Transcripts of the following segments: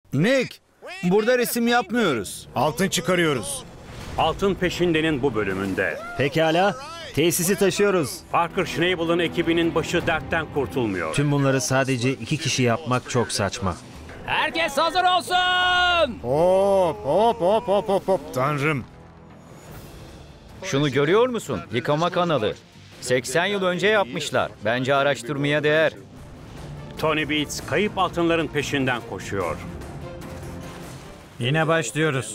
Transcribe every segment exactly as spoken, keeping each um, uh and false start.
Nick, burada resim yapmıyoruz. Altın çıkarıyoruz. Altın peşindenin bu bölümünde. Pekala, tesisi taşıyoruz. Parker Schneebel'ın ekibinin başı dertten kurtulmuyor. Tüm bunları sadece iki kişi yapmak çok saçma. Herkes hazır olsun. Hop hop hop hop hop hop. Tanrım. Şunu görüyor musun? Yıkama kanalı. seksen yıl önce yapmışlar. Bence araştırmaya değer. Tony Beats kayıp altınların peşinden koşuyor. Yine başlıyoruz.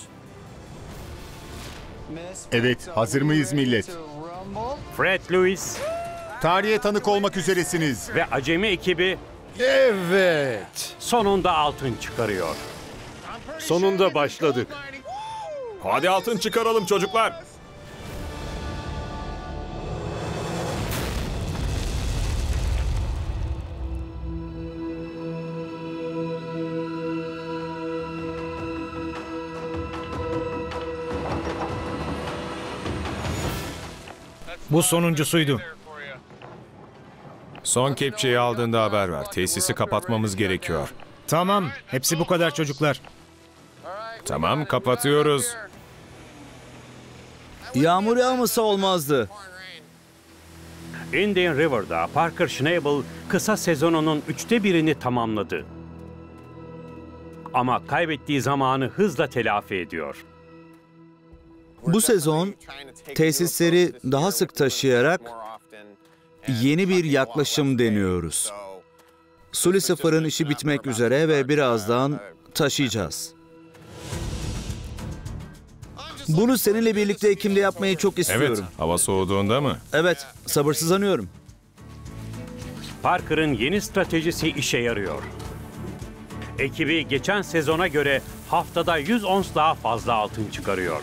Evet, hazır mıyız millet? Fred Lewis Tarihe tanık olmak üzeresiniz. ve acemi ekibi Evet. sonunda altın çıkarıyor. Sonunda başladık. Hadi altın çıkaralım çocuklar. Bu sonuncusuydu. Son kepçeyi aldığında haber ver. Tesisi kapatmamız gerekiyor. Tamam, hepsi bu kadar çocuklar. Tamam, kapatıyoruz. Yağmur yağmasa olmazdı. Indian River'da Parker Schneebel kısa sezonunun üçte birini tamamladı. Ama kaybettiği zamanı hızla telafi ediyor. Bu sezon tesisleri daha sık taşıyarak yeni bir yaklaşım deniyoruz. Lucifer'ın işi bitmek üzere ve birazdan taşıyacağız. Bunu seninle birlikte Ekim'de yapmayı çok Evet, istiyorum. hava soğuduğunda mı? Evet, sabırsızlanıyorum. Parker'ın yeni stratejisi işe yarıyor. Ekibi geçen sezona göre haftada yüz ons daha fazla altın çıkarıyor.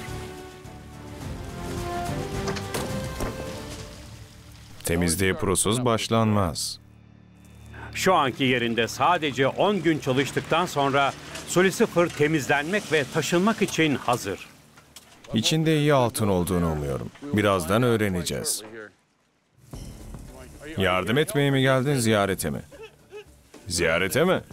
Temizliğe prosuz başlanmaz. Şu anki yerinde sadece on gün çalıştıktan sonra Lucifer temizlenmek ve taşınmak için hazır. İçinde iyi altın olduğunu umuyorum. Birazdan öğreneceğiz. Yardım etmeye mi geldin, ziyarete mi? Ziyarete mi?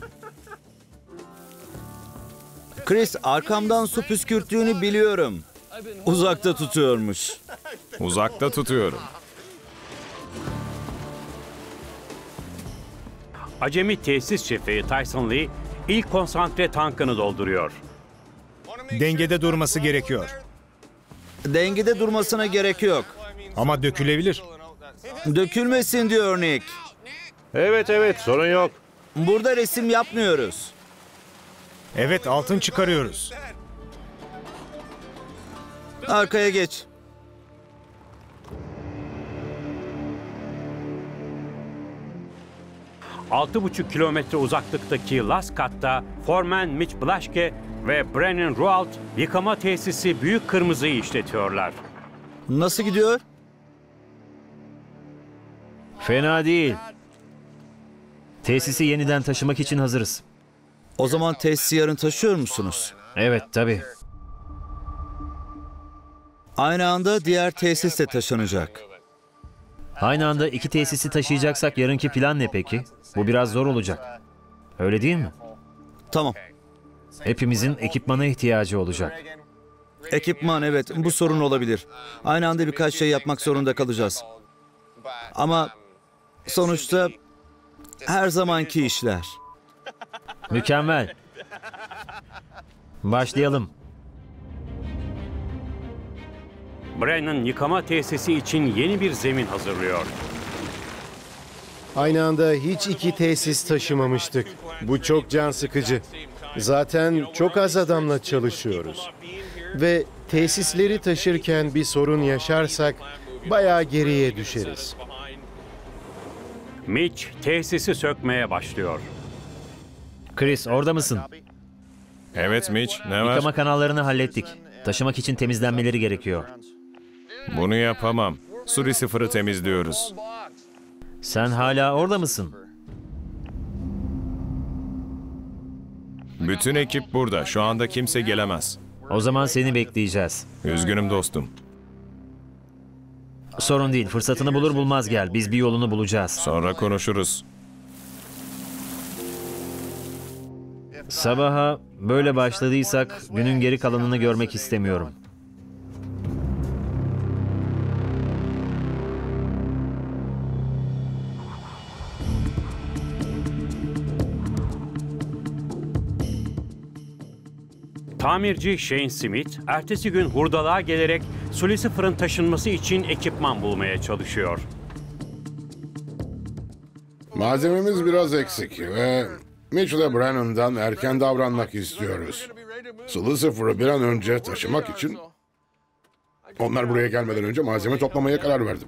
Chris, arkamdan su püskürttüğünü biliyorum. Uzakta tutuyormuş. Uzakta tutuyorum. Acemi tesis şefi Tyson Lee ilk konsantre tankını dolduruyor. Dengede durması gerekiyor. Dengede durmasına gerek yok. Ama dökülebilir. Dökülmesin diyor Nick. Evet evet sorun yok. Burada resim yapmıyoruz. Evet, altın çıkarıyoruz. Arkaya geç. altı buçuk kilometre uzaklıktaki Laskat'ta Foreman Mitch Blaschke ve Brennan Rualt yıkama tesisi Büyük Kırmızı'yı işletiyorlar. Nasıl gidiyor? Fena değil. Tesisi yeniden taşımak için hazırız. O zaman tesisi yarın taşıyor musunuz? Evet, tabii. Aynı anda diğer tesis de taşınacak. Aynı anda iki tesisi taşıyacaksak yarınki plan ne peki? Bu biraz zor olacak. Öyle değil mi? Tamam. Hepimizin ekipmana ihtiyacı olacak. Ekipman, evet, bu sorun olabilir. Aynı anda birkaç şey yapmak zorunda kalacağız. Ama sonuçta her zamanki işler. Mükemmel. Başlayalım. Brennan yıkama tesisi için yeni bir zemin hazırlıyor. Aynı anda hiç iki tesis taşımamıştık. Bu çok can sıkıcı. Zaten çok az adamla çalışıyoruz. Ve tesisleri taşırken bir sorun yaşarsak bayağı geriye düşeriz. Mitch tesisi sökmeye başlıyor. Chris, orada mısın? Evet Mitch, ne var? Yıkama kanallarını hallettik. Taşımak için temizlenmeleri gerekiyor. Bunu yapamam. Lucifer'ı temizliyoruz. Sen hala orada mısın? Bütün ekip burada. Şu anda kimse gelemez. O zaman seni bekleyeceğiz. Üzgünüm dostum. Sorun değil. Fırsatını bulur bulmaz gel. Biz bir yolunu bulacağız. Sonra konuşuruz. Sabaha böyle başladıysak günün geri kalanını görmek istemiyorum. Tamirci Shane Smith, ertesi gün hurdalığa gelerek Lucifer'ın taşınması için ekipman bulmaya çalışıyor. Malzememiz biraz eksik ve Mitch ile Brennan'dan erken davranmak istiyoruz. Lucifer'ı bir an önce taşımak için onlar buraya gelmeden önce malzeme toplamaya karar verdim.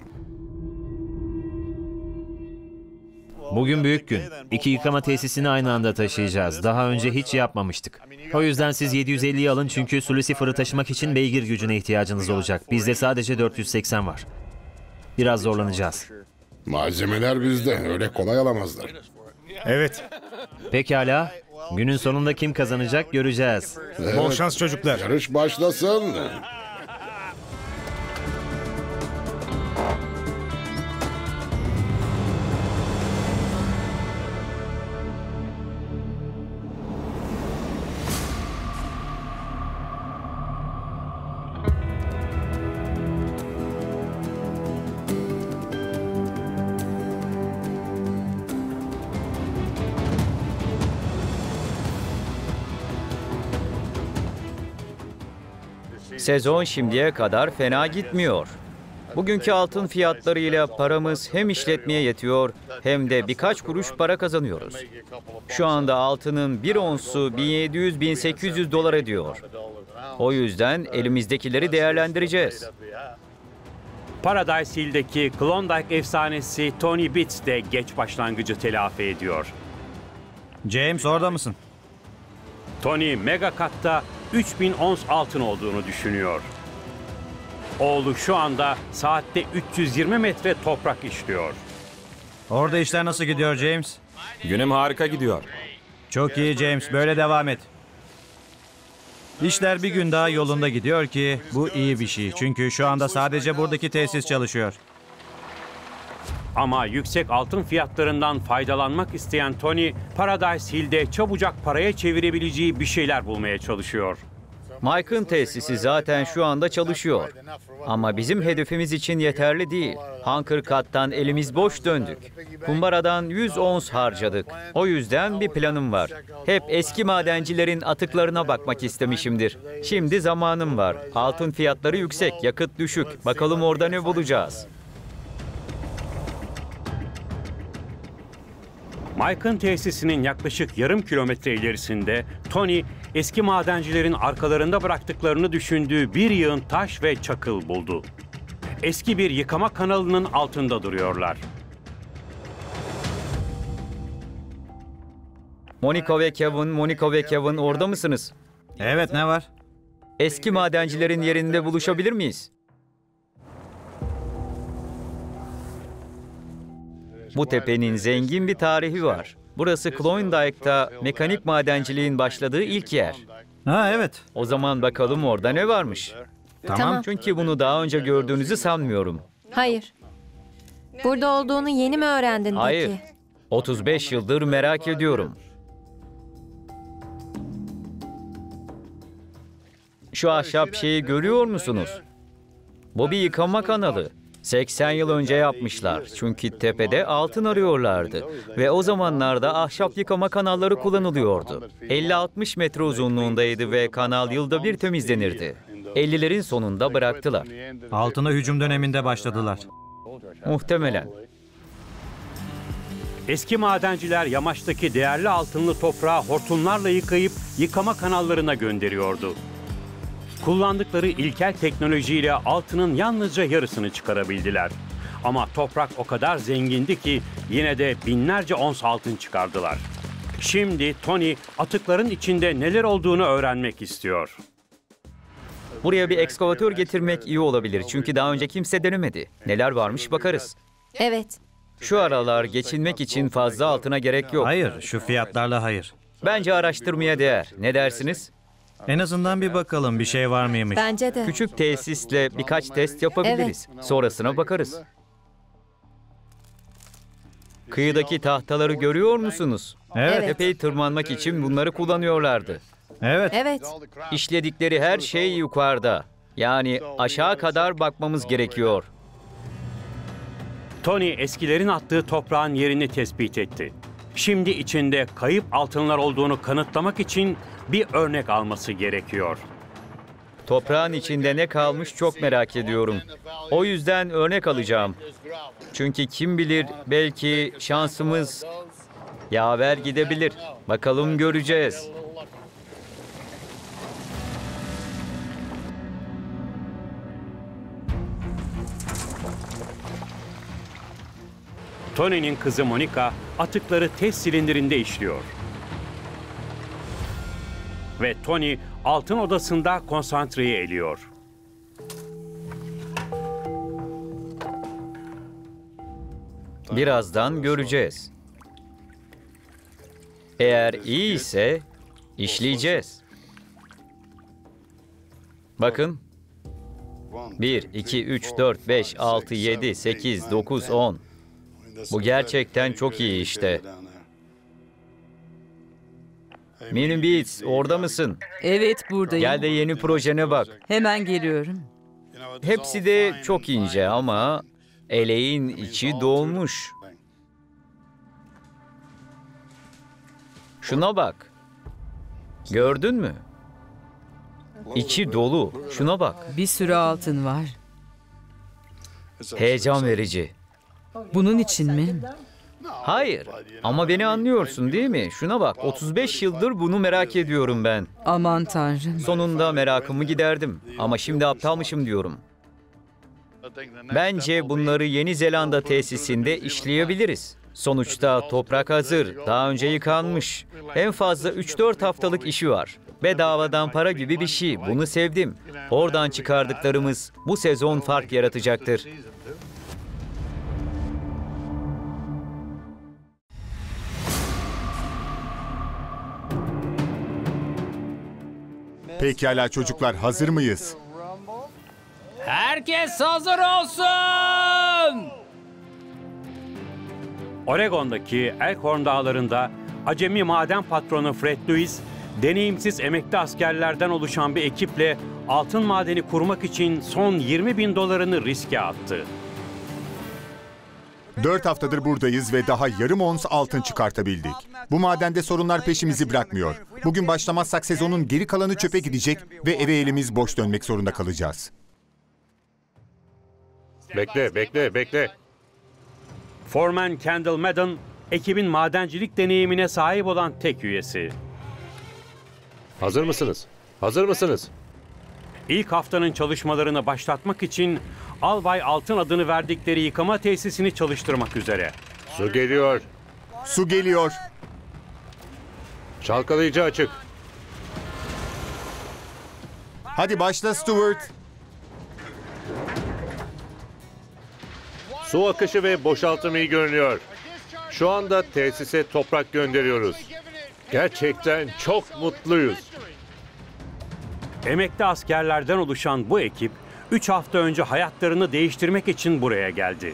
Bugün büyük gün. İki yıkama tesisini aynı anda taşıyacağız. Daha önce hiç yapmamıştık. O yüzden siz yedi yüz elliyi alın çünkü Lucifer'ı taşımak için beygir gücüne ihtiyacınız olacak. Bizde sadece dört yüz seksen var. Biraz zorlanacağız. Malzemeler bizde, öyle kolay alamazlar. Evet. Pekala. Günün sonunda kim kazanacak göreceğiz. Evet, Bol şans çocuklar. yarış başlasın. Sezon şimdiye kadar fena gitmiyor. Bugünkü altın fiyatlarıyla paramız hem işletmeye yetiyor hem de birkaç kuruş para kazanıyoruz. Şu anda altının bir onsu bin yedi yüz bin sekiz yüz dolar ediyor. O yüzden elimizdekileri değerlendireceğiz. Paradise Hill'deki Klondike efsanesi Tony Bitts de geç başlangıcı telafi ediyor. James orada mısın? Tony Mega Cut'ta üç bin ons altın olduğunu düşünüyor. Oğlu şu anda saatte üç yüz yirmi metre toprak işliyor. Orada işler nasıl gidiyor James? Günüm harika gidiyor. Çok iyi James, böyle devam et. İşler bir gün daha yolunda gidiyor ki bu iyi bir şey. Çünkü şu anda sadece buradaki tesis çalışıyor. Ama yüksek altın fiyatlarından faydalanmak isteyen Tony, Paradise Hill'de çabucak paraya çevirebileceği bir şeyler bulmaya çalışıyor. Mike'ın tesisi zaten şu anda çalışıyor. Ama bizim hedefimiz için yeterli değil. Hunker Cut'tan elimiz boş döndük. Kumbaradan yüz ons harcadık. O yüzden bir planım var. Hep eski madencilerin atıklarına bakmak istemişimdir. Şimdi zamanım var. Altın fiyatları yüksek, yakıt düşük. Bakalım orada ne bulacağız. Mike'ın tesisinin yaklaşık yarım kilometre ilerisinde Tony, eski madencilerin arkalarında bıraktıklarını düşündüğü bir yığın taş ve çakıl buldu. Eski bir yıkama kanalının altında duruyorlar. Monica ve Kevin, Monica ve Kevin orada mısınız? Evet, ne var? Eski madencilerin yerinde buluşabilir miyiz? Bu tepenin zengin bir tarihi var. Burası Klondike'da mekanik madenciliğin başladığı ilk yer. Ha evet. O zaman bakalım orada ne varmış. Tamam. Çünkü bunu daha önce gördüğünüzü sanmıyorum. Hayır. Burada olduğunu yeni mi öğrendin Hayır. peki? otuz beş yıldır merak ediyorum. Şu ahşap şeyi görüyor musunuz? Bu bir yıkama kanalı. seksen yıl önce yapmışlar. Çünkü tepede altın arıyorlardı. Ve o zamanlarda ahşap yıkama kanalları kullanılıyordu. elli altmış metre uzunluğundaydı ve kanal yılda bir temizlenirdi. ellilerin sonunda bıraktılar. Altına hücum döneminde başladılar. Muhtemelen. Eski madenciler yamaçtaki değerli altınlı toprağı hortumlarla yıkayıp yıkama kanallarına gönderiyordu. Kullandıkları ilkel teknolojiyle altının yalnızca yarısını çıkarabildiler. Ama toprak o kadar zengindi ki yine de binlerce ons altın çıkardılar. Şimdi Tony atıkların içinde neler olduğunu öğrenmek istiyor. Buraya bir ekskavatör getirmek iyi olabilir çünkü daha önce kimse denemedi. Neler varmış bakarız. Evet. Şu aralar geçinmek için fazla altına gerek yok. Hayır, şu fiyatlarla hayır. Bence araştırmaya değer. Ne dersiniz? En azından bir bakalım bir şey var mıymış. Bence de. Küçük tesisle birkaç test yapabiliriz. Sonrasına bakarız. Kıyıdaki tahtaları görüyor musunuz? Evet. Epey tırmanmak için bunları kullanıyorlardı. Evet. Evet. İşledikleri her şey yukarıda. Yani aşağı kadar bakmamız gerekiyor. Tony eskilerin attığı toprağın yerini tespit etti. Şimdi içinde kayıp altınlar olduğunu kanıtlamak için bir örnek alması gerekiyor. Toprağın içinde ne kalmış çok merak ediyorum. O yüzden örnek alacağım. Çünkü kim bilir belki şansımız yaver gidebilir. Bakalım göreceğiz. Tony'nin kızı Monica atıkları test silindirinde işliyor. Ve Tony altın odasında konsantreyi eliyor. Birazdan göreceğiz. Eğer iyi ise işleyeceğiz. Bakın. bir, iki, üç, dört, beş, altı, yedi, sekiz, dokuz, on. Bu gerçekten çok iyi işte. Mini Beats, orada mısın? Evet, buradayım. Gel de yeni projene bak. Hemen geliyorum. Hepsi de çok ince ama eleğin içi dolmuş. Şuna bak. Gördün mü? İçi dolu. Şuna bak. Bir sürü altın var. Heyecan verici. Bunun için mi? Hayır. Ama beni anlıyorsun değil mi? Şuna bak. otuz beş yıldır bunu merak ediyorum ben. Aman Tanrım. Sonunda merakımı giderdim. Ama şimdi aptalmışım diyorum. Bence bunları Yeni Zelanda tesisinde işleyebiliriz. Sonuçta toprak hazır, daha önce yıkanmış. En fazla üç dört haftalık işi var. Bedavadan para gibi bir şey, bunu sevdim. Oradan çıkardıklarımız bu sezon fark yaratacaktır. Pekala çocuklar, hazır mıyız? Herkes hazır olsun. Oregon'daki Elkhorn Dağları'nda acemi maden patronu Fred Lewis, deneyimsiz emekli askerlerden oluşan bir ekiple altın madeni kurmak için son yirmi bin dolarını riske attı. Dört haftadır buradayız ve daha yarım ons altın çıkartabildik. Bu madende sorunlar peşimizi bırakmıyor. Bugün başlamazsak sezonun geri kalanı çöpe gidecek ve eve elimiz boş dönmek zorunda kalacağız. Bekle, bekle, bekle. Foreman Kendall Madden, ekibin madencilik deneyimine sahip olan tek üyesi. Hazır mısınız? Hazır mısınız? İlk haftanın çalışmalarını başlatmak için Albay Altın adını verdikleri yıkama tesisini çalıştırmak üzere. Su geliyor. Su geliyor. Çalkalayıcı açık. Hadi başla Stuart. Su akışı ve boşaltım iyi görünüyor. Şu anda tesise toprak gönderiyoruz. Gerçekten çok mutluyuz. Emekli askerlerden oluşan bu ekip, üç hafta önce hayatlarını değiştirmek için buraya geldi.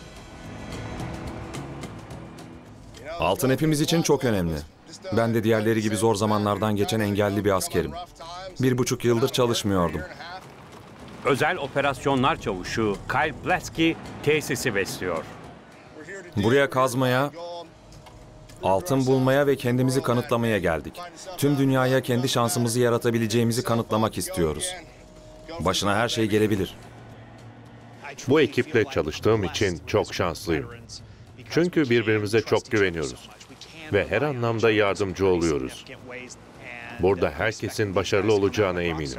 Altın hepimiz için çok önemli. Ben de diğerleri gibi zor zamanlardan geçen engelli bir askerim. Bir buçuk yıldır çalışmıyordum. Özel operasyonlar çavuşu Kyle Blaski tesisi besliyor. Buraya kazmaya, altın bulmaya ve kendimizi kanıtlamaya geldik. Tüm dünyaya kendi şansımızı yaratabileceğimizi kanıtlamak istiyoruz. Başına her şey gelebilir. Bu ekiple çalıştığım için çok şanslıyım. Çünkü birbirimize çok güveniyoruz. Ve her anlamda yardımcı oluyoruz. Burada herkesin başarılı olacağına eminim.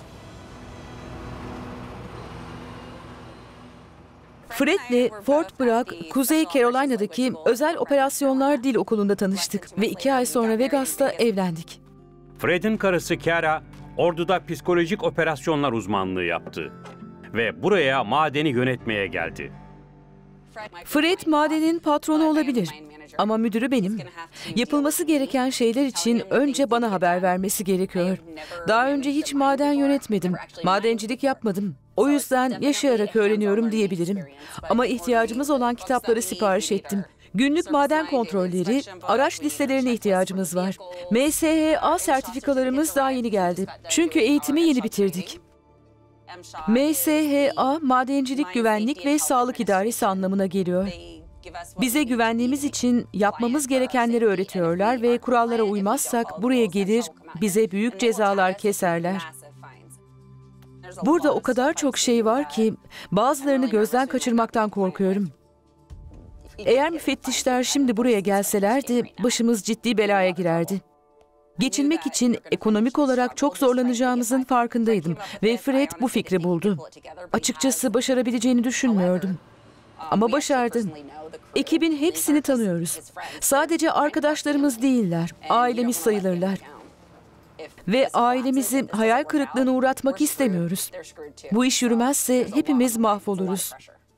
Fred'le Fort Bragg, Kuzey Carolina'daki Özel Operasyonlar Dil Okulu'nda tanıştık ve iki ay sonra Vegas'ta evlendik. Fred'in karısı Kara, orduda psikolojik operasyonlar uzmanlığı yaptı. Ve buraya madeni yönetmeye geldi. Fred madenin patronu olabilir ama müdürü benim. Yapılması gereken şeyler için önce bana haber vermesi gerekiyor. Daha önce hiç maden yönetmedim, madencilik yapmadım. O yüzden yaşayarak öğreniyorum diyebilirim. Ama ihtiyacımız olan kitapları sipariş ettim. Günlük maden kontrolleri, araç listelerine ihtiyacımız var. M S H A sertifikalarımız daha yeni geldi. Çünkü eğitimi yeni bitirdik. M S H A, Madencilik Güvenlik ve Sağlık İdaresi anlamına geliyor. Bize güvenliğimiz için yapmamız gerekenleri öğretiyorlar ve kurallara uymazsak buraya gelir, bize büyük cezalar keserler. Burada o kadar çok şey var ki bazılarını gözden kaçırmaktan korkuyorum. Eğer müfettişler şimdi buraya gelselerdi başımız ciddi belaya girerdi. Geçinmek için ekonomik olarak çok zorlanacağımızın farkındaydım ve Fred bu fikri buldu. Açıkçası başarabileceğini düşünmüyordum. Ama başardı. Ekibin hepsini tanıyoruz. Sadece arkadaşlarımız değiller, ailemiz sayılırlar. Ve ailemizi hayal kırıklığına uğratmak istemiyoruz. Bu iş yürümezse hepimiz mahvoluruz.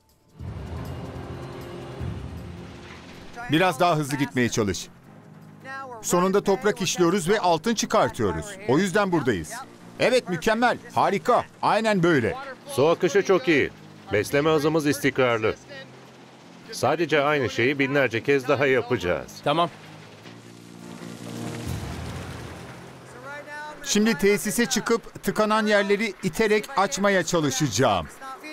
Biraz daha hızlı gitmeye çalış. Sonunda toprak işliyoruz ve altın çıkartıyoruz. O yüzden buradayız. Evet, mükemmel, harika, aynen böyle. Su akışı çok iyi. Besleme hızımız istikrarlı. Sadece aynı şeyi binlerce kez daha yapacağız. Tamam. Şimdi tesise çıkıp tıkanan yerleri iterek açmaya çalışacağım.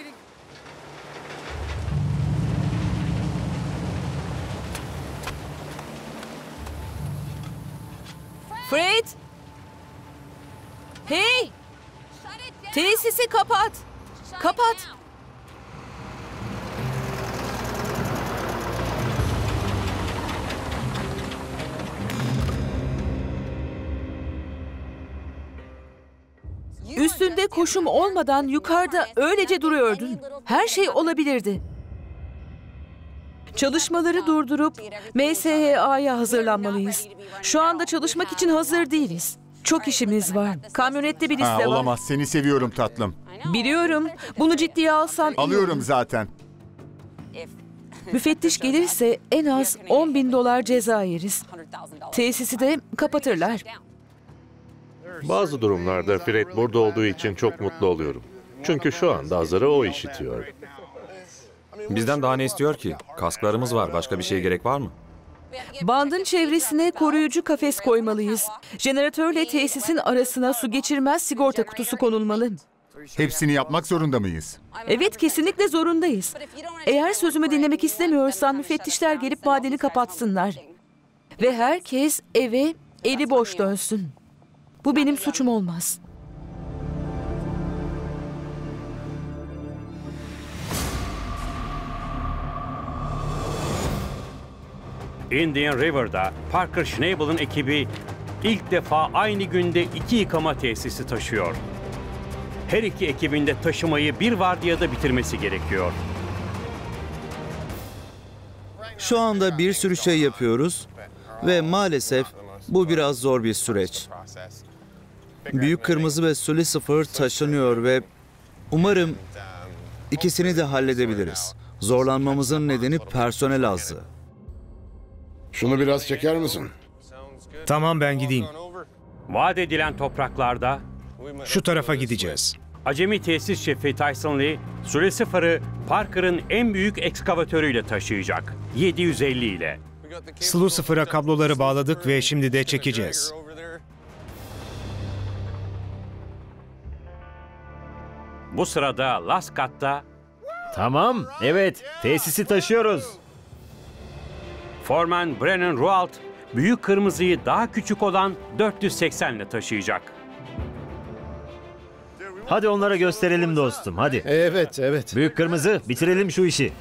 Fred! Hey! Tesisi kapat! Kapat! Üstünde koşum olmadan yukarıda öylece duruyordun. Her şey olabilirdi. Çalışmaları durdurup M S H A'ya hazırlanmalıyız. Şu anda çalışmak için hazır değiliz. Çok işimiz var. Kamyonette bir liste Ha, var. olamaz, seni seviyorum tatlım. Biliyorum. Bunu ciddiye alsan iyi Alıyorum olur. zaten. Müfettiş gelirse en az on bin dolar ceza yeriz. Tesisi de kapatırlar. Bazı durumlarda Fred burada olduğu için çok mutlu oluyorum. Çünkü şu anda Azar'ı o işitiyor. Bizden daha ne istiyor ki? Kasklarımız var. Başka bir şeye gerek var mı? Bandın çevresine koruyucu kafes koymalıyız. Jeneratörle tesisin arasına su geçirmez sigorta kutusu konulmalı. Hepsini yapmak zorunda mıyız? Evet, kesinlikle zorundayız. Eğer sözümü dinlemek istemiyorsan müfettişler gelip madeni kapatsınlar. Ve herkes eve eli boş dönsün. Bu benim suçum olmaz. Indian River'da Parker Schnabel'ın ekibi ilk defa aynı günde iki yıkama tesisi taşıyor. Her iki ekibin de taşımayı bir vardiyada bitirmesi gerekiyor. Şu anda bir sürü şey yapıyoruz ve maalesef bu biraz zor bir süreç. Büyük Kırmızı ve Sully sıfır taşınıyor ve umarım ikisini de halledebiliriz. Zorlanmamızın nedeni personel azlığı. Şunu biraz çeker misin? Tamam, ben gideyim. Vaat edilen topraklarda Şu tarafa gideceğiz. acemi tesis şefi Tyson Lee, Sully sıfırı Parker'ın en büyük ekskavatörüyle taşıyacak. yedi yüz elli ile. Sulu sıfıra kabloları bağladık ve şimdi de çekeceğiz. Bu sırada Laskat'ta Tamam, evet, tesisi taşıyoruz. Foreman Brennan Rualt, Büyük Kırmızı'yı daha küçük olan dört yüz seksen ile taşıyacak. Hadi onlara gösterelim dostum, hadi. Evet, evet. Büyük Kırmızı, bitirelim şu işi.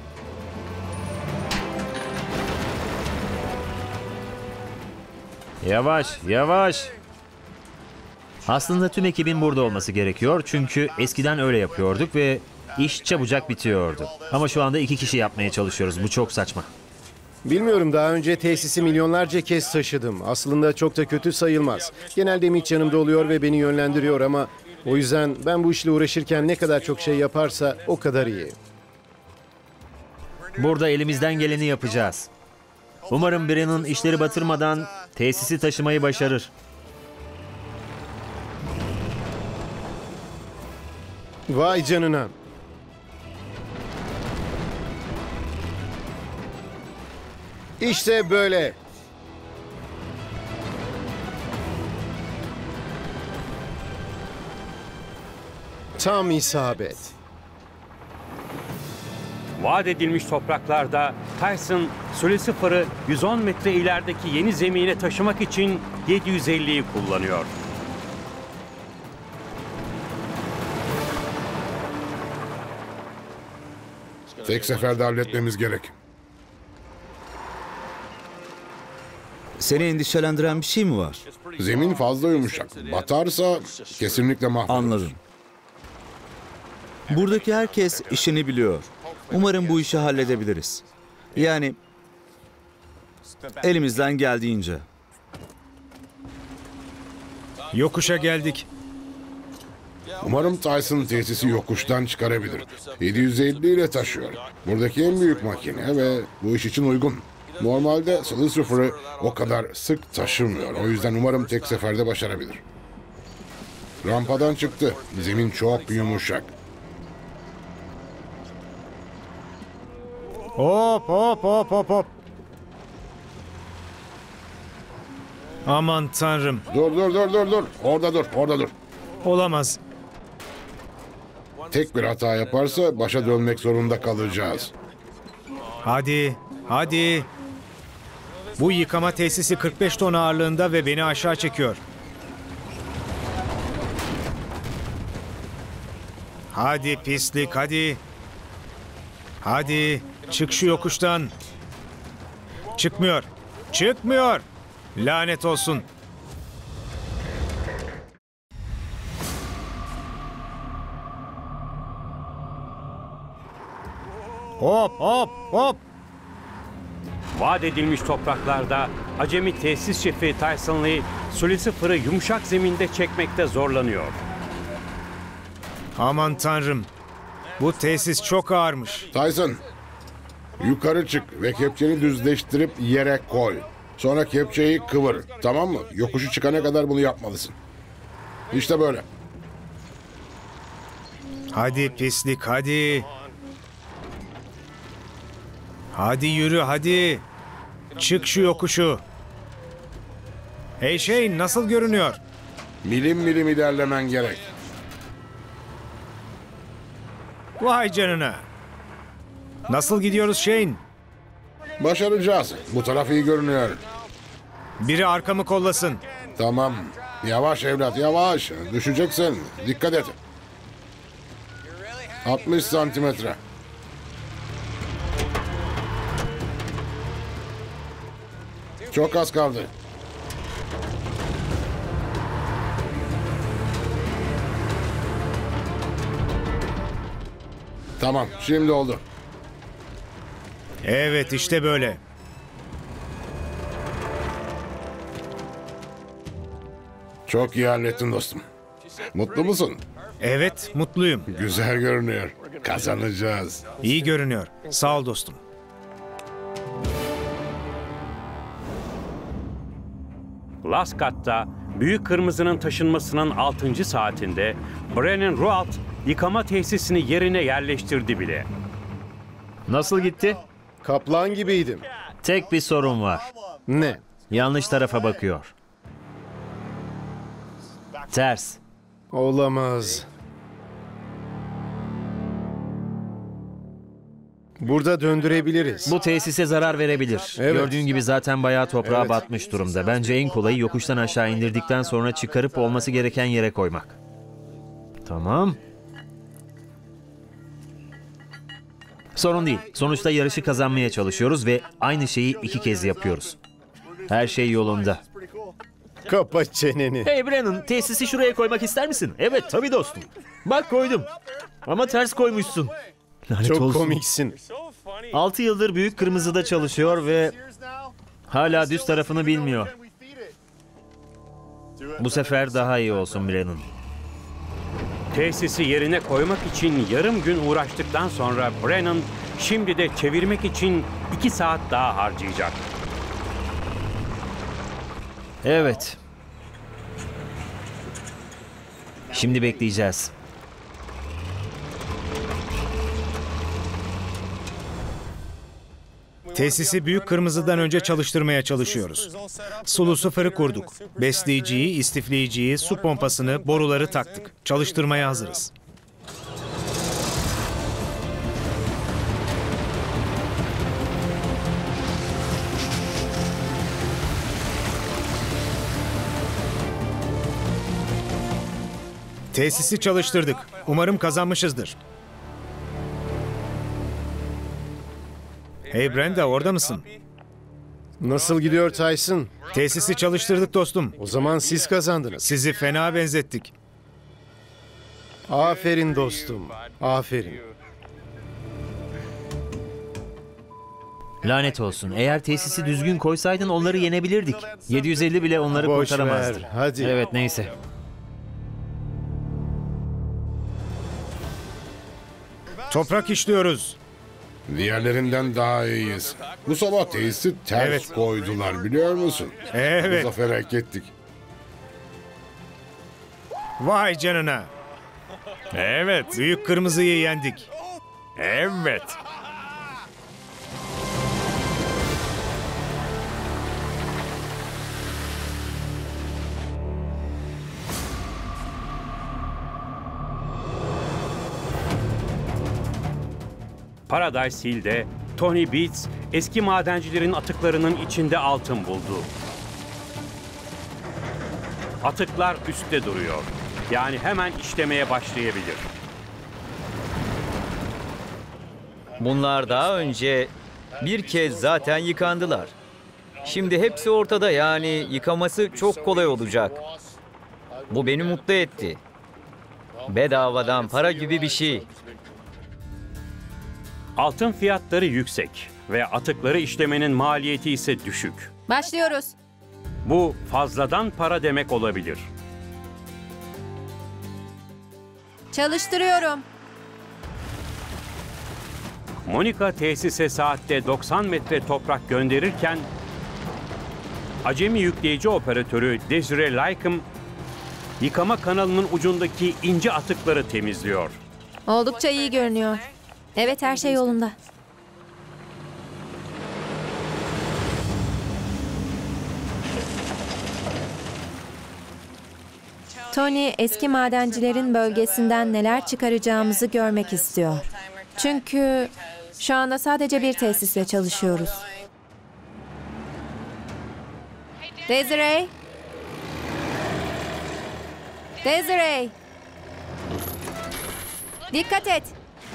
Yavaş, yavaş. Aslında tüm ekibin burada olması gerekiyor çünkü eskiden öyle yapıyorduk ve iş çabucak bitiyordu. Ama şu anda iki kişi yapmaya çalışıyoruz, bu çok saçma. Bilmiyorum, daha önce tesisi milyonlarca kez taşıdım. Aslında çok da kötü sayılmaz. Genelde Mitch yanımda oluyor ve beni yönlendiriyor ama o yüzden ben bu işle uğraşırken ne kadar çok şey yaparsa o kadar iyi. Burada elimizden geleni yapacağız. Umarım birinin işleri batırmadan tesisi taşımayı başarır. Vay canına. İşte böyle. Tam isabet. Vaat edilmiş topraklarda Tyson, Sully yüz on metre ilerideki yeni zemine taşımak için yedi yüz elliyi kullanıyor. Tek seferde halletmemiz gerek. Seni endişelendiren bir şey mi var? Zemin fazla yumuşak. Batarsa kesinlikle mahvolur. Anladım. Buradaki herkes işini biliyor. Umarım bu işi halledebiliriz. Yani elimizden geldiğince. Yokuşa geldik. Umarım Tyson tesisi yokuştan çıkarabilir. yedi yüz elli ile taşıyor. Buradaki en büyük makine ve bu iş için uygun. Normalde Sully sıfırı o kadar sık taşımıyor. O yüzden umarım tek seferde başarabilir. Rampadan çıktı. Zemin çok yumuşak. Hop hop hop hop hop. Aman tanrım. Dur dur dur dur dur. Orada dur orada dur. Olamaz. Tek bir hata yaparsa başa dönmek zorunda kalacağız. Hadi, hadi. Bu yıkama tesisi kırk beş ton ağırlığında ve beni aşağı çekiyor. Hadi pislik, hadi. Hadi, çık şu yokuştan. Çıkmıyor, çıkmıyor. Lanet olsun. Hop hop hop. Vaat edilmiş topraklarda acemi tesis şefi Tyson Lee, Sully sıfırı yumuşak zeminde çekmekte zorlanıyor. Aman tanrım. Bu tesis çok ağırmış. Tyson, yukarı çık ve kepçeni düzleştirip yere koy. Sonra kepçeyi kıvır, tamam mı? Yokuşu çıkana kadar bunu yapmalısın. İşte böyle. Hadi pislik, hadi. Hadi yürü, hadi. Çık şu yokuşu. Hey Shane, nasıl görünüyor? Milim milim ilerlemen gerek. Vay canına. Nasıl gidiyoruz Shane? Başaracağız. Bu taraf iyi görünüyor. Biri arkamı kollasın. Tamam. Yavaş evlat, yavaş. Düşeceksin. Dikkat et. altmış santimetre. Çok az kaldı. Tamam, şimdi oldu. Evet, işte böyle. Çok iyi hallettin dostum. Mutlu musun? Evet, mutluyum. Güzel görünüyor. Kazanacağız. İyi görünüyor. Sağ ol dostum. Laskat'ta Büyük Kırmızı'nın taşınmasının altıncı saatinde Brennan Rualt yıkama tesisini yerine yerleştirdi bile. Nasıl gitti? Kaplan gibiydim. Tek bir sorun var. Ne? Yanlış tarafa bakıyor. Ters. Olamaz. Burada döndürebiliriz. Bu tesise zarar verebilir. Evet. Gördüğün gibi zaten bayağı toprağa Evet. batmış durumda. Bence en kolayı yokuştan aşağı indirdikten sonra çıkarıp olması gereken yere koymak. Tamam. Sorun değil. Sonuçta yarışı kazanmaya çalışıyoruz ve aynı şeyi iki kez yapıyoruz. Her şey yolunda. Kapa çeneni. Hey Brennan, tesisi şuraya koymak ister misin? Evet, tabii dostum. Bak koydum. Ama ters koymuşsun. Lanet Çok olsun. komiksin. altı yıldır Büyük Kırmızı'da çalışıyor ve hala düz tarafını bilmiyor. Bu sefer daha iyi olsun Brennan. Tesisi yerine koymak için yarım gün uğraştıktan sonra Brennan şimdi de çevirmek için iki saat daha harcayacak. Evet. Şimdi bekleyeceğiz. Tesisi Büyük Kırmızı'dan önce çalıştırmaya çalışıyoruz. Sulu sıfırı kurduk. Besleyiciyi, istifleyiciyi, su pompasını, boruları taktık. Çalıştırmaya hazırız. Tesisi çalıştırdık. Umarım kazanmışızdır. Hey Brenda, orada mısın? Nasıl gidiyor Tyson? Tesisi çalıştırdık dostum. O zaman siz kazandınız. Sizi fena benzettik. Aferin dostum. Aferin. Lanet olsun. Eğer tesisi düzgün koysaydın onları yenebilirdik. yedi yüz elli bile onları Boş kurtaramazdı. ver, hadi. Evet, neyse. Toprak işliyoruz. Diğerlerinden daha iyiyiz. Bu sabah tesisi ters Evet. koydular biliyor musun? Evet. Bu zafer hak ettik. Vay canına. Evet. Büyük Kırmızı'yı yendik. Evet. Paradise Hill'de Tony Beats eski madencilerin atıklarının içinde altın buldu. Atıklar üstte duruyor. Yani hemen işlemeye başlayabilir. Bunlar daha önce bir kez zaten yıkandılar. Şimdi hepsi ortada, yani yıkaması çok kolay olacak. Bu beni mutlu etti. Bedavadan para gibi bir şey. Altın fiyatları yüksek ve atıkları işlemenin maliyeti ise düşük. Başlıyoruz. Bu fazladan para demek olabilir. Çalıştırıyorum. Monica tesise saatte doksan metre toprak gönderirken acemi yükleyici operatörü Desiree Lycum yıkama kanalının ucundaki ince atıkları temizliyor. Oldukça iyi görünüyor. Evet, her şey yolunda. Tony, eski madencilerin bölgesinden neler çıkaracağımızı görmek istiyor. Çünkü şu anda sadece bir tesisle çalışıyoruz. Desiree? Desiree! Dikkat et!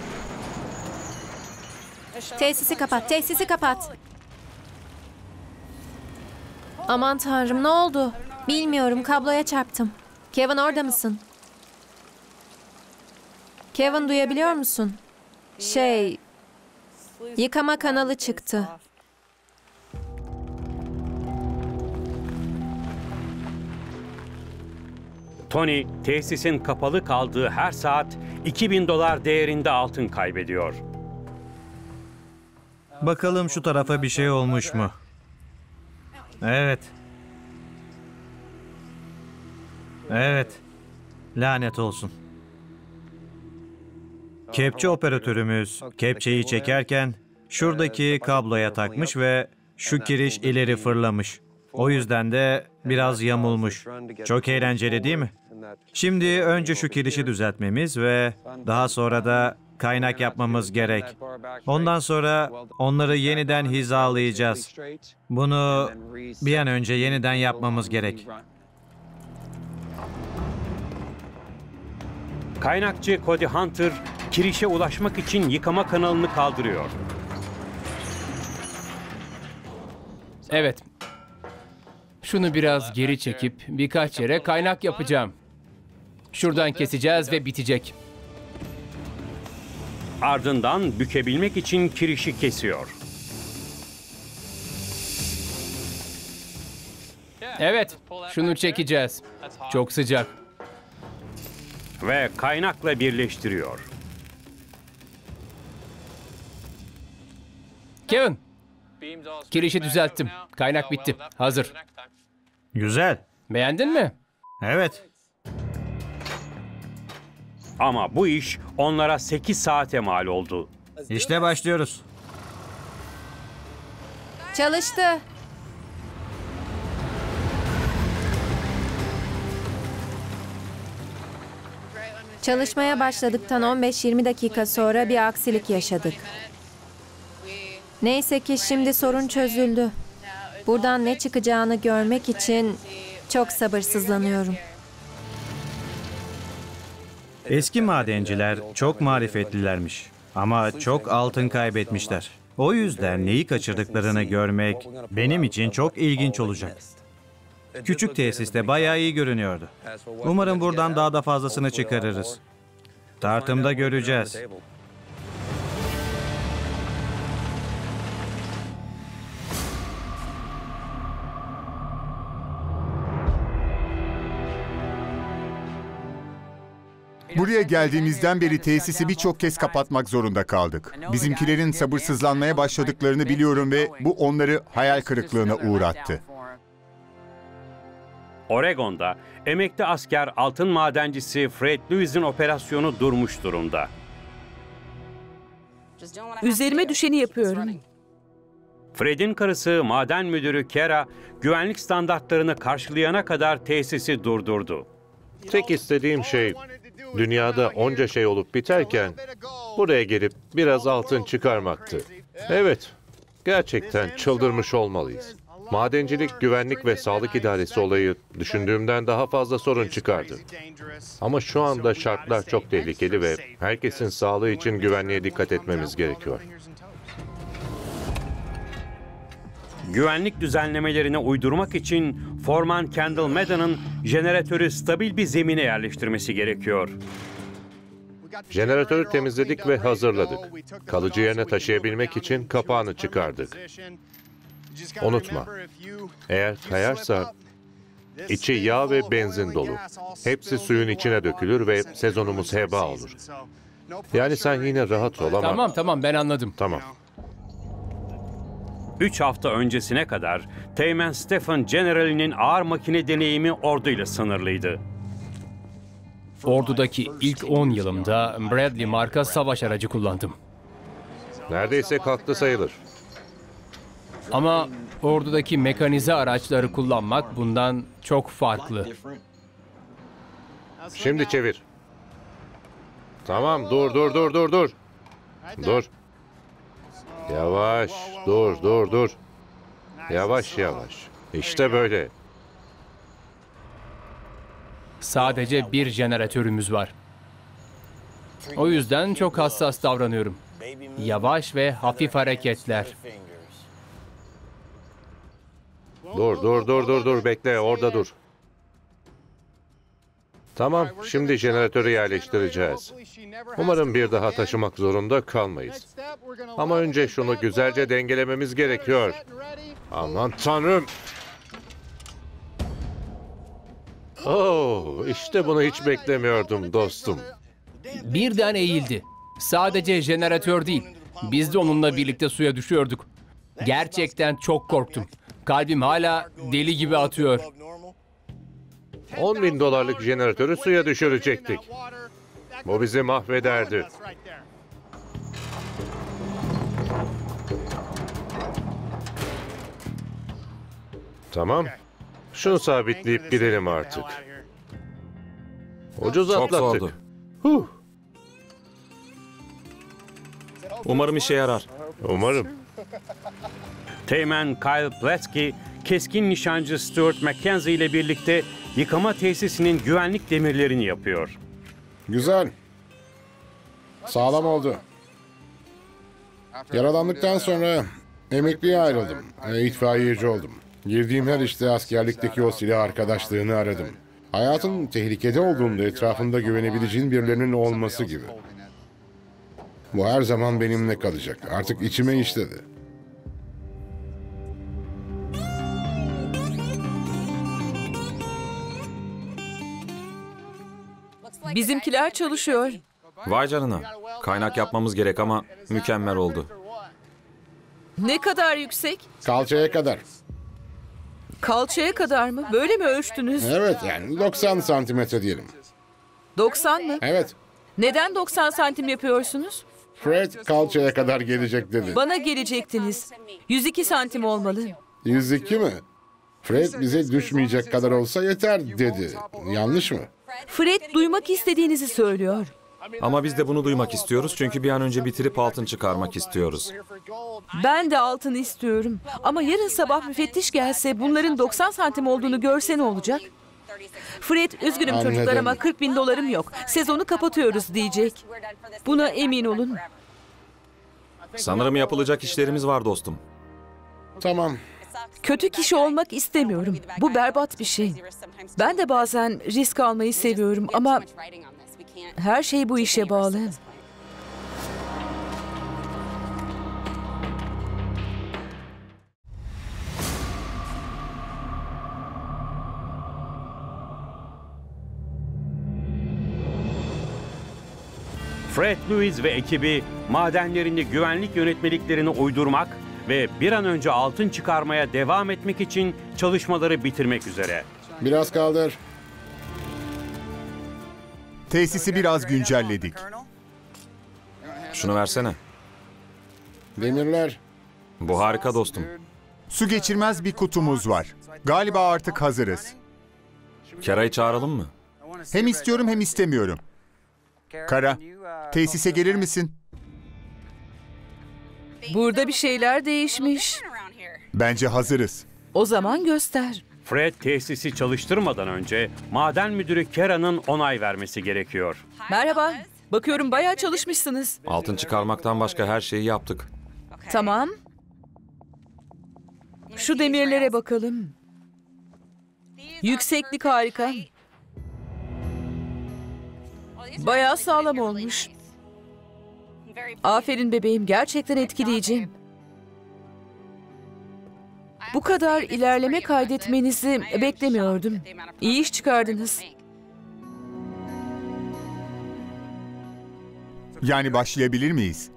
Tesisi kapat, tesisi kapat. Aman tanrım, ne oldu? Bilmiyorum, kabloya çarptım. Kevin, orada mısın? Kevin, duyabiliyor musun? Şey, yıkama kanalı çıktı. Tony, tesisin kapalı kaldığı her saat iki bin dolar değerinde altın kaybediyor. Bakalım şu tarafa bir şey olmuş mu? Evet. Evet. Lanet olsun. Kepçe operatörümüz kepçeyi çekerken şuradaki kabloya takmış ve şu kiriş ileri fırlamış. O yüzden de biraz yamulmuş. Çok eğlenceli değil mi? Şimdi önce şu kirişi düzeltmemiz ve daha sonra da kaynak yapmamız gerek. Ondan sonra onları yeniden hizalayacağız. Bunu bir an önce yeniden yapmamız gerek. Kaynakçı Cody Hunter, kirişe ulaşmak için yıkama kanalını kaldırıyor. Evet. Şunu biraz geri çekip birkaç yere kaynak yapacağım. Şuradan keseceğiz ve bitecek. Ardından bükebilmek için kirişi kesiyor. Evet, şunu çekeceğiz. Çok sıcak. Ve kaynakla birleştiriyor. Kevin, kirişi düzelttim. Kaynak bitti. Hazır. Güzel. Beğendin mi? Evet. Ama bu iş onlara sekiz saate mal oldu. İşte başlıyoruz. Çalıştı. Çalışmaya başladıktan on beş yirmi dakika sonra bir aksilik yaşadık. Neyse ki şimdi sorun çözüldü. Buradan ne çıkacağını görmek için çok sabırsızlanıyorum. Eski madenciler çok marifetlilermiş ama çok altın kaybetmişler. O yüzden neyi kaçırdıklarını görmek benim için çok ilginç olacak. Küçük tesiste bayağı iyi görünüyordu. Umarım buradan daha da fazlasını çıkarırız. Tartımda göreceğiz. Buraya geldiğimizden beri tesisi birçok kez kapatmak zorunda kaldık. Bizimkilerin sabırsızlanmaya başladıklarını biliyorum ve bu onları hayal kırıklığına uğrattı. Oregon'da emekli asker altın madencisi Fred Lewis'in operasyonu durmuş durumda. Üzerime düşeni yapıyorum. Fred'in karısı maden müdürü Kara, güvenlik standartlarını karşılayana kadar tesisi durdurdu. Tek istediğim şey, dünyada onca şey olup biterken buraya gelip biraz altın çıkarmaktı. Evet, gerçekten çıldırmış olmalıyız. Madencilik, güvenlik ve sağlık idaresi olayı düşündüğümden daha fazla sorun çıkardı. Ama şu anda şartlar çok tehlikeli ve herkesin sağlığı için güvenliğe dikkat etmemiz gerekiyor. Güvenlik düzenlemelerine uydurmak için Foreman Kendall Madden'ın jeneratörü stabil bir zemine yerleştirmesi gerekiyor. Jeneratörü temizledik ve hazırladık. Kalıcı yerine taşıyabilmek için kapağını çıkardık. Unutma, eğer kayarsa içi yağ ve benzin dolu. Hepsi suyun içine dökülür ve sezonumuz heba olur. Yani sen yine rahat ol ama... Tamam tamam ben anladım. Tamam. Üç hafta öncesine kadar Teğmen Stephen General'inin ağır makine deneyimi orduyla sınırlıydı. Ordudaki ilk on yılımda Bradley marka savaş aracı kullandım. Neredeyse kalktı sayılır. Ama ordudaki mekanize araçları kullanmak bundan çok farklı. Şimdi çevir. Tamam, dur, dur, dur, dur, dur. Dur. Yavaş, dur, dur, dur. Yavaş, yavaş. İşte böyle. Sadece bir jeneratörümüz var. O yüzden çok hassas davranıyorum. Yavaş ve hafif hareketler. Dur, dur, dur, dur, dur. Bekle, orada dur. Tamam, şimdi jeneratörü yerleştireceğiz. Umarım bir daha taşımak zorunda kalmayız. Ama önce şunu güzelce dengelememiz gerekiyor. Aman Tanrım! Oh, işte bunu hiç beklemiyordum dostum. Birden eğildi. Sadece jeneratör değil, biz de onunla birlikte suya düşüyorduk. Gerçekten çok korktum. Kalbim hala deli gibi atıyor. on bin dolarlık jeneratörü suya düşürecektik. Bu bizi mahvederdi. Tamam. Şunu sabitleyip gidelim artık. Ucuz Çok atlattık. zordu. Huh. Umarım işe yarar. Umarım. Teğmen Kyle Platsky, keskin nişancı Stuart Mackenzie ile birlikte yıkama tesisinin güvenlik demirlerini yapıyor. Güzel. Sağlam oldu. Yaralandıktan sonra emekliye ayrıldım. E, itfaiyeci oldum. Girdiğim her işte askerlikteki o silah arkadaşlığını aradım. Hayatın tehlikede olduğunda etrafında güvenebileceğin birilerinin olması gibi. Bu her zaman benimle kalacak. Artık içime işledi. Bizimkiler çalışıyor. Vay canına. Kaynak yapmamız gerek ama mükemmel oldu. Ne kadar yüksek? Kalçaya kadar. Kalçaya kadar mı? Böyle mi ölçtünüz? Evet, yani doksan santimetre diyelim. doksan mı? Evet. Neden doksan santim yapıyorsunuz? Fred kalçaya kadar gelecek dedi. Bana gelecektiniz. yüz iki santim olmalı. yüz iki mi? Fred bize düşmeyecek kadar olsa yeter dedi. Yanlış mı? Fred duymak istediğinizi söylüyor. Ama biz de bunu duymak istiyoruz çünkü bir an önce bitirip altın çıkarmak istiyoruz. Ben de altın istiyorum. Ama yarın sabah müfettiş gelse bunların doksan santim olduğunu görse ne olacak? Fred, üzgünüm Anladım. çocuklar ama kırk bin dolarım yok. Sezonu kapatıyoruz diyecek. Buna emin olun. Sanırım yapılacak işlerimiz var dostum. Tamam. Kötü kişi olmak istemiyorum. Bu berbat bir şey. Ben de bazen risk almayı seviyorum ama her şey bu işe bağlı. Fred Lewis ve ekibi madenlerini güvenlik yönetmeliklerine uydurmak ve bir an önce altın çıkarmaya devam etmek için çalışmaları bitirmek üzere. Biraz kaldır. Tesisi biraz güncelledik. Şunu versene. Demirler. Bu harika dostum. Su geçirmez bir kutumuz var. Galiba artık hazırız. Kera'yı çağıralım mı? Hem istiyorum hem istemiyorum. Kara, tesise gelir misin? Burada bir şeyler değişmiş. Bence hazırız. O zaman göster. Fred tesisi çalıştırmadan önce maden müdürü Kera'nın onay vermesi gerekiyor. Merhaba. Bakıyorum bayağı çalışmışsınız. Altın çıkarmaktan başka her şeyi yaptık. Tamam. Şu demirlere bakalım. Yükseklik harika. Bayağı sağlam olmuş. Aferin bebeğim, gerçekten etkileyici. Bu kadar ilerleme kaydetmenizi beklemiyordum. İyi iş çıkardınız. Yani başlayabilir miyiz?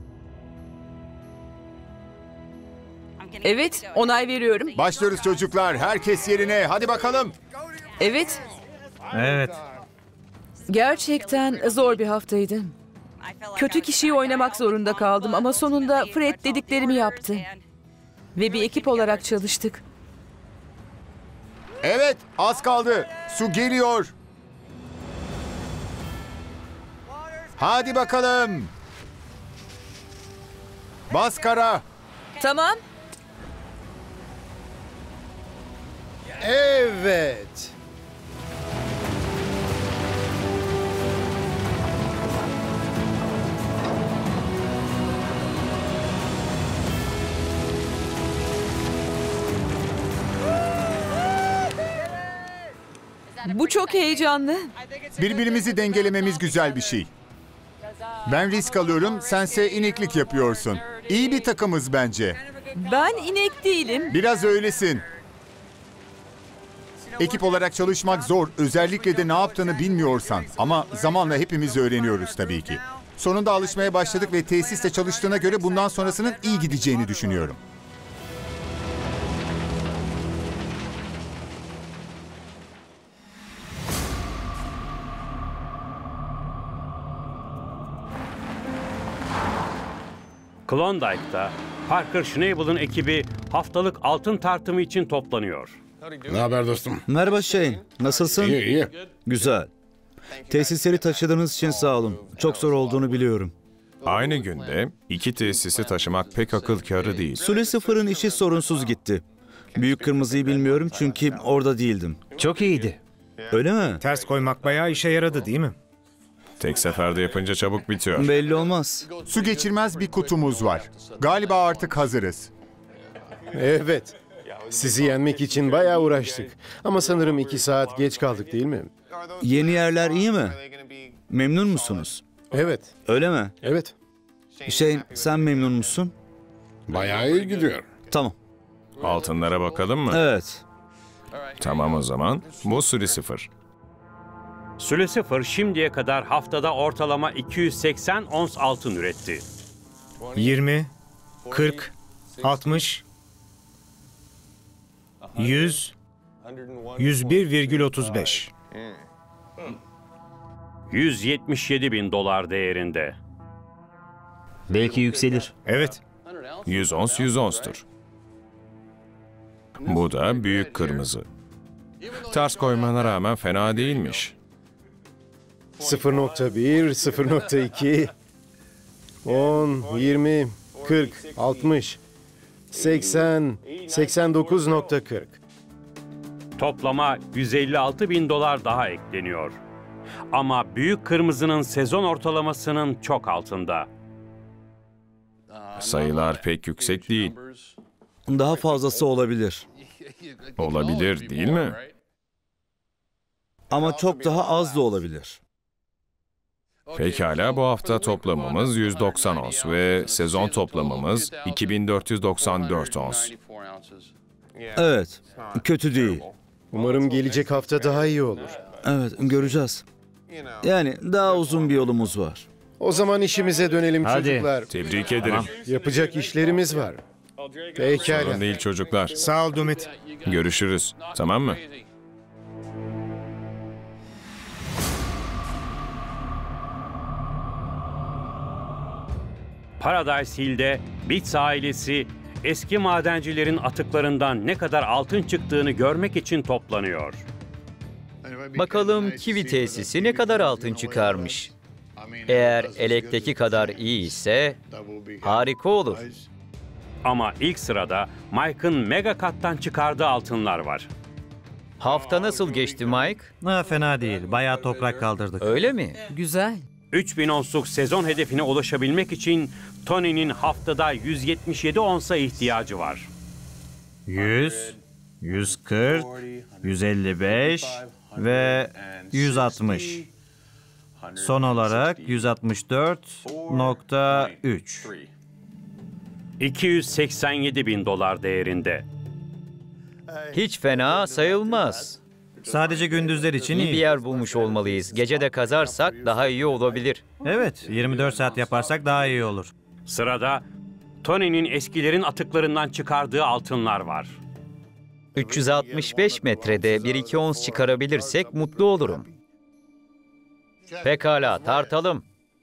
Evet, onay veriyorum. Başlıyoruz çocuklar. Herkes yerine. Hadi bakalım. Evet, Evet. gerçekten zor bir haftaydı. Kötü kişiyi oynamak zorunda kaldım ama sonunda Fred dediklerimi yaptı. Ve bir ekip olarak çalıştık. Evet, az kaldı. Su geliyor. Hadi bakalım. Bas Kara. Tamam. Evet. Bu çok heyecanlı. Birbirimizi dengelememiz güzel bir şey. Ben risk alıyorum, sense ineklik yapıyorsun. İyi bir takımız bence. Ben inek değilim. Biraz öylesin. Ekip olarak çalışmak zor, özellikle de ne yaptığını bilmiyorsan. Ama zamanla hepimiz öğreniyoruz tabii ki. Sonunda alışmaya başladık ve tesiste çalıştığına göre bundan sonrasının iyi gideceğini düşünüyorum. Klondike'da Parker Schnabel'ın ekibi haftalık altın tartımı için toplanıyor. Ne haber dostum? Merhaba Shane. Nasılsın? İyi iyi. Güzel. Tesisleri taşıdığınız için sağ olun. Çok zor olduğunu biliyorum. Aynı günde iki tesisi taşımak pek akıl kârı değil. Lucifer'ın işi sorunsuz gitti. Büyük Kırmızı'yı bilmiyorum çünkü orada değildim. Çok iyiydi. Öyle mi? Ters koymak bayağı işe yaradı değil mi? Tek seferde yapınca çabuk bitiyor. Belli olmaz. Su geçirmez bir kutumuz var. Galiba artık hazırız. Evet. Sizi yenmek için bayağı uğraştık. Ama sanırım iki saat geç kaldık değil mi? Yeni yerler iyi mi? Memnun musunuz? Evet. Öyle mi? Evet. Shane, sen memnun musun? Bayağı iyi gidiyor. Tamam. Altınlara bakalım mı? Evet. Tamam o zaman. Bu Lucifer. Lucifer şimdiye kadar haftada ortalama iki yüz seksen ons altın üretti. yirmi, kırk, altmış, yüz, yüz bir virgül otuz beş. yüz yetmiş yedi bin dolar değerinde. Belki yükselir. Evet. yüz ons yüz onstur. Bu da büyük kırmızı. Ters koymana rağmen fena değilmiş. sıfır nokta bir, sıfır nokta iki, on, yirmi, kırk, altmış, seksen, seksen dokuz nokta kırk. Toplama yüz elli altı bin dolar daha ekleniyor. Ama büyük kırmızının sezon ortalamasının çok altında. Sayılar pek yüksek değil. Daha fazlası olabilir. Olabilir, değil mi? Ama çok daha az da olabilir. Pekala, bu hafta toplamımız yüz doksan ons ve sezon toplamımız iki bin dört yüz doksan dört ons. Evet, kötü değil. Umarım gelecek hafta daha iyi olur. Evet, göreceğiz. Yani daha uzun bir yolumuz var. O zaman işimize dönelim Hadi. çocuklar. Tebrik ederim. Tamam. Yapacak işlerimiz var. Pekala. Sorun değil çocuklar. Sağ ol Dumit. Görüşürüz. Tamam mı? Paradise Hill'de Beats ailesi eski madencilerin atıklarından ne kadar altın çıktığını görmek için toplanıyor. Bakalım Kiwi tesisi ne kadar altın çıkarmış. Eğer elekteki kadar iyi ise harika olur. Ama ilk sırada Mike'ın Mega Cut'tan çıkardığı altınlar var. Hafta nasıl geçti Mike? Ha, fena değil. Bayağı toprak kaldırdık. Öyle mi? Güzel. üç bin onsluk sezon hedefine ulaşabilmek için Tony'nin haftada yüz yetmiş yedi onsa ihtiyacı var. yüz, yüz kırk, yüz elli beş ve yüz altmış. Son olarak yüz altmış dört nokta üç. iki yüz seksen yedi bin dolar değerinde. Hiç fena sayılmaz. Sadece gündüzler için İyi bir iyi. yer bulmuş olmalıyız. Gece de kazarsak daha iyi olabilir. Evet, yirmi dört saat yaparsak daha iyi olur. Sırada Tony'nin eskilerin atıklarından çıkardığı altınlar var. üç yüz altmış beş metrede bir iki ons çıkarabilirsek mutlu olurum. Pekala, tartalım.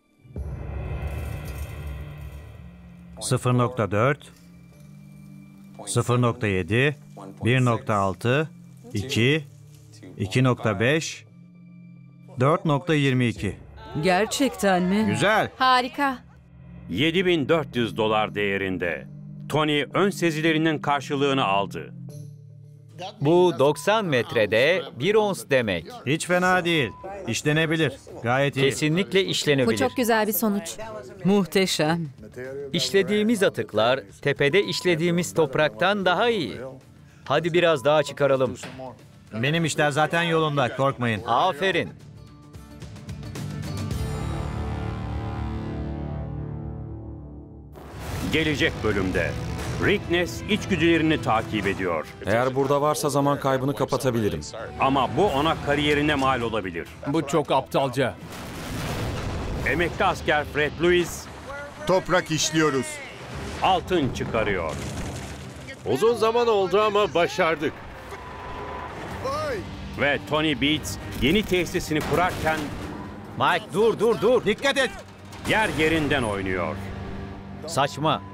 sıfır nokta dört, sıfır nokta yedi, bir nokta altı, iki, iki nokta beş, dört nokta yirmi iki. Gerçekten mi? Güzel. Harika. yedi bin dört yüz dolar değerinde. Tony ön sezilerinin karşılığını aldı. Bu doksan metrede bir ons demek. Hiç fena değil. İşlenebilir. Gayet iyi. Kesinlikle Bu işlenebilir. çok güzel bir sonuç. Muhteşem. İşlediğimiz atıklar tepede işlediğimiz topraktan daha iyi. Hadi biraz daha çıkaralım. Benim işler zaten yolunda. Korkmayın. Aferin. Gelecek bölümde Rick Ness içgüdülerini takip ediyor. Eğer burada varsa zaman kaybını kapatabilirim. Ama bu ona kariyerine mal olabilir. Bu çok aptalca. Emekli asker Fred Lewis Toprak işliyoruz. altın çıkarıyor. Uzun zaman oldu ama başardık. Ve Tony Beats yeni tesisini kurarken Mike dur dur dur. Dikkat et. yer yerinden oynuyor. Saçma.